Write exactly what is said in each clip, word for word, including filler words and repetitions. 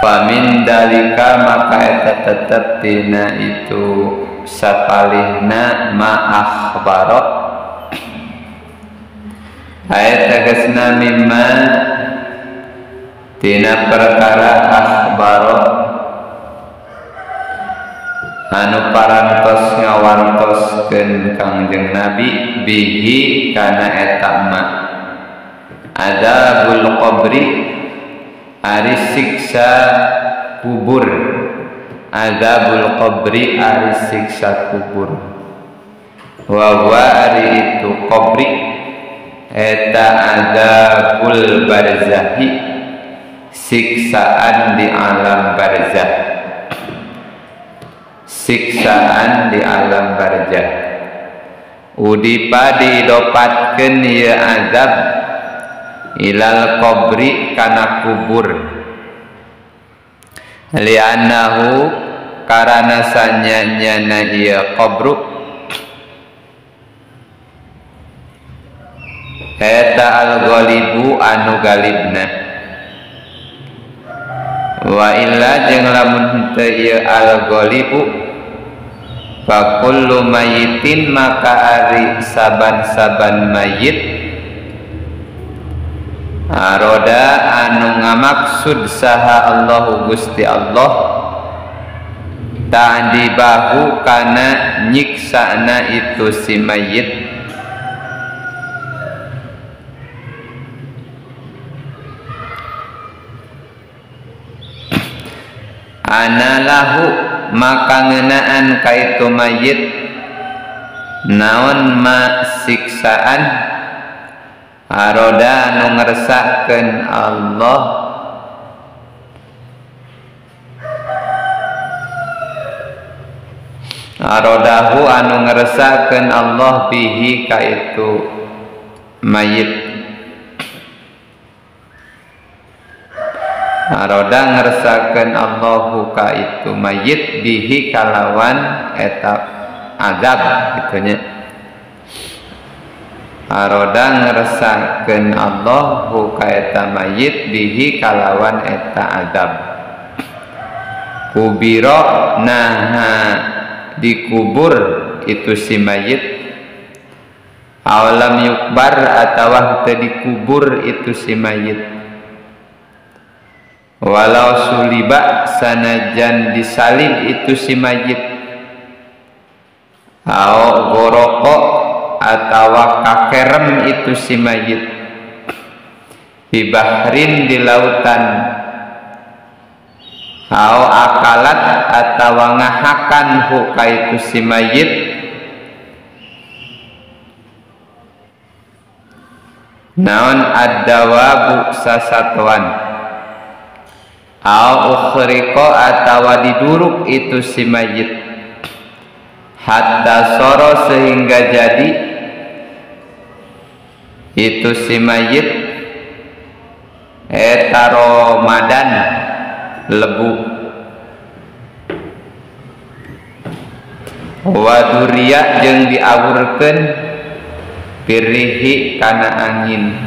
Famin dalika maka eta tetep tina itu sapalihna ma akhbaro aya tegasna mimma tina perkara akhbaro anu parantos ngawartoskeun Kangjeng Nabi bihi kana eta ma adzabul qabri ari siksa kubur adzabul qabri ari siksa kubur wa wa ari itu qabri eta adzabul barzahi siksaan di alam barzah siksaan di alam barzah udipa didopatkeun ieu azab ilal qabri kana kubur li'annahu karana sanyanyana ieu qabru eta al-ghalibu anu galibna wa illa jeung lamun teu ieu al-ghalibu fa kullu mayyitin maka ari saban-saban mayit aroda anu ngamaksud saha Allahu Gusti Allah ta'dibahu kana nyiksana itu si mayit anallahu maka ngeunaan ka itu mayit naon ma siksaan aroda anu ngeresahkeun Allah arodahu anu ngeresahkeun Allah bihi ka itu mayit aroda ngeresahkeun Allahu ka itu mayit bihi kalawan eta azab gitunya aroda ngeresahkeun Allahu ka eta mayit bihi kalawan eta azab kubiro naha dikubur itu si mayit awalam yukbar atawa teu dikubur itu si mayit walau suliba sanajan disalib itu si mayit au goroko atawa kakerem itu si mayit di bahrin di lautan au akalat atawa ngahakan huka itu si mayit naon ad-dawabu sasatuan au ukhriko atawa diduruk itu si mayit hatta soro sehingga jadi itu si mayit eta Ramadan lebu waduria jeung diawurkeun pirihi kana angin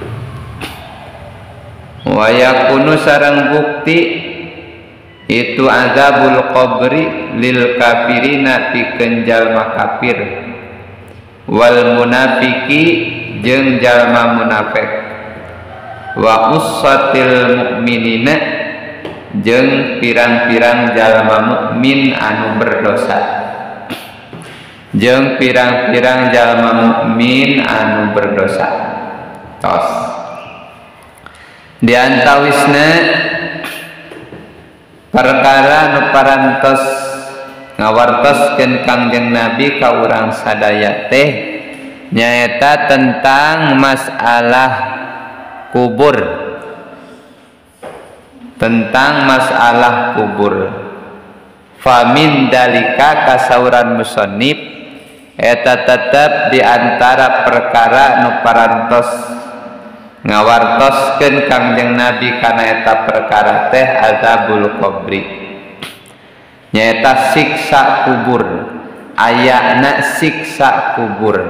wa yakunu sareng bukti itu azabul qabri lil kafirina pikeun jalma kafir wal munafiki jeung jalma munafik wa ussatil mukminina jeung pirang-pirang jalma mukmin anu berdosa jeung pirang-pirang jalma mukmin anu berdosa tos di antawisna perkara nu parantos ngawartoskeun Kangjeng Nabi ka urang sadaya teh nyaeta tentang masalah kubur tentang masalah kubur famin dalika kasauran musannif eta tetep di antara perkara nu parantos ngawartoskeun Kangjeng Nabi kana eta perkara teh azabul qabri nyaeta siksa kubur ayana siksa kubur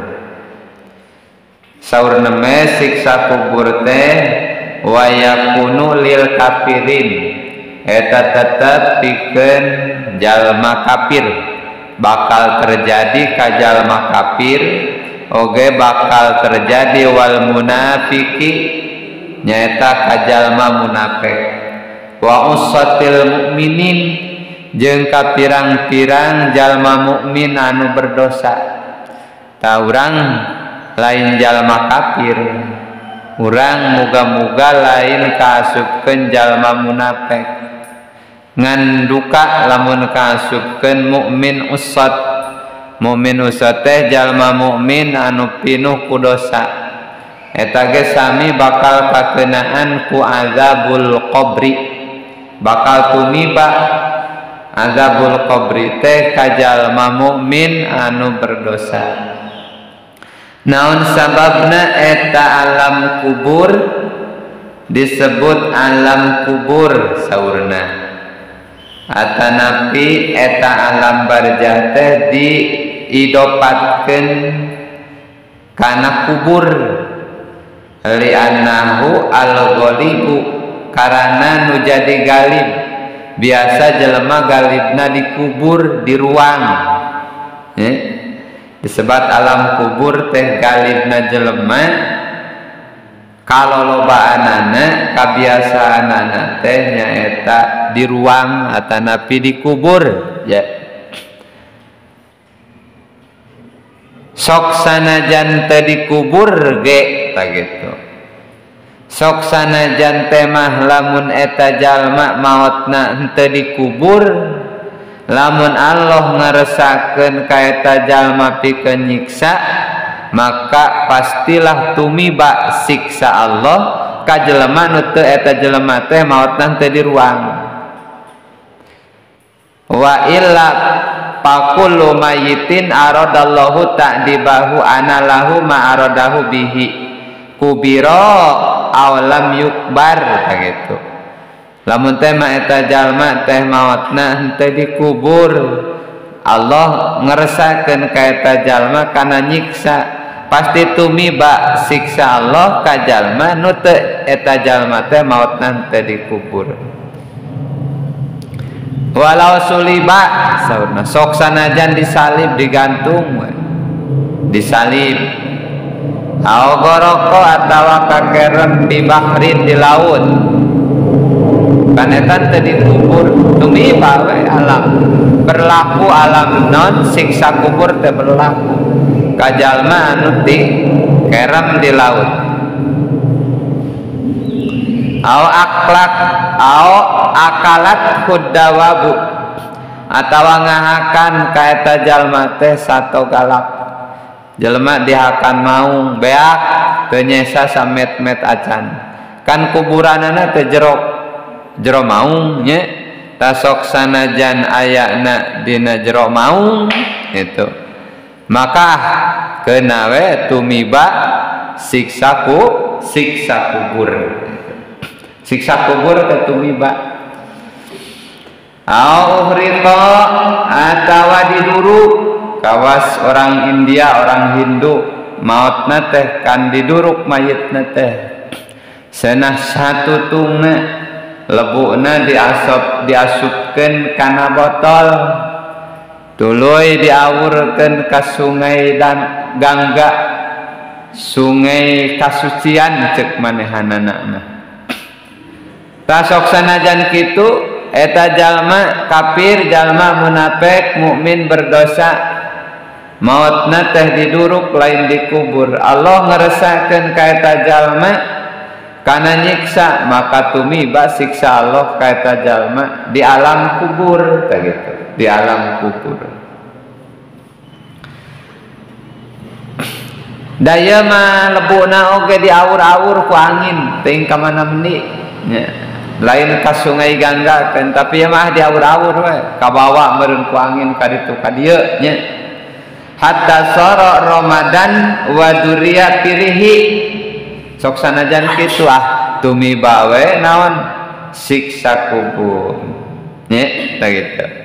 saurna me siksa kubur teh wa yakunu lil kafirin eta tetep pikeun jalma kafir, bakal terjadi ka jalma kafir oge bakal terjadi wal munafiki nyaeta ka jalma munafik wa ussatil mukminin jeung ka pirang-pirang jalma mukmin anu berdosa. Ta urang lain jalma kafir, urang muga-muga lain kaasupkeun jalma munafik. Ngan duka lamun kaasupkeun mukmin ussat. Mukmin ussat teh jalma mukmin anu pinuh ku dosa. Eta ge sami bakal kakeunaan ku azabul qabri. Bakal tumiba azabul qabri teh ka jalma mukmin anu berdosa. Naon sababna eta alam kubur disebut alam kubur saurna. Atanapi eta alam barzah teh diidopatkeun kana kubur li annahu al-ghalibu karana nu jadi galib. Biasa jelema galibna dikubur di ruang. Eh? Disebut alam kubur teh galibna jelema kalolobaanana kabiasaanana teh nyaeta di ruang atanapi dikubur ya. Sok sanajan teh dikubur ge ta gitu. Sok sanajan teh mah lamun eta jalma maotna henteu dikubur, lamun Allah ngaresakeun ka eta jalma pikeun nyiksa, maka pastilah tumiba siksa Allah ka jelema nu teu eta jelema teh maotna teu di ruang. Wa illa faqullu mayyitin aradallahu ta'dibahu anallahu ma aradahu bihi kubira aw lam yukbar gitu. Lamun teh mah eta jalma teh maotna henteu dikubur, Allah ngeresakeun ka eta jalma kana nyiksa, pasti tumiba siksa Allah ka jalma nu teu eta jalma teh maotna henteu dikubur. Walau suliba saurna sok sanajan disalib digantung we. Disalib au goroko atawa kakeren di bahrin di laut kan eta teu dikubur tumiba we alam berlaku alam non siksa kubur teh berlaku ka jalma anu di kerem di laut. Au aklak au akalat hudawabu atawa ngahakan ka eta jalma teh sato galak. Jelema dihakan maung beak teu nyesa samet-met acan. Kan kuburanana teu jero jero maung nya. Ta sok sanajan ayana dina jero maung itu. Maka keuna we tumiba siksa ku siksa kubur. Siksa kubur teh tumiba. Au uhriqa atawa diduru kawas orang India orang Hindu mautna teh kan diduruk mayitna teh senah satu tungna lebuna diasop diasupkeun kana botol tuluy diawurkeun ka sungai dan Gangga sungai kasucian cek manehanana mah. Tasok sanajan kitu eta jalma kafir jalma munafik mukmin berdosa mautna teh diduruk lain dikubur. Allah ngeresakeun ka eta jalma kana nyiksa maka tumiba siksa Allah ka eta jalma di alam kubur teh gitu, di alam kubur. Daya mah lebuna oge diawur-awur ku angin teuing ka mana meuni nya. Lain ka sungai Gangga kan tapi mah diawur-awur we kabawa meureun ku angin ka ditu ka dieu nya. Hatta sara Ramadan wa duriya pirihi sok sanajan kitu ah tumiba we naon siksa kubur nya tah gitu.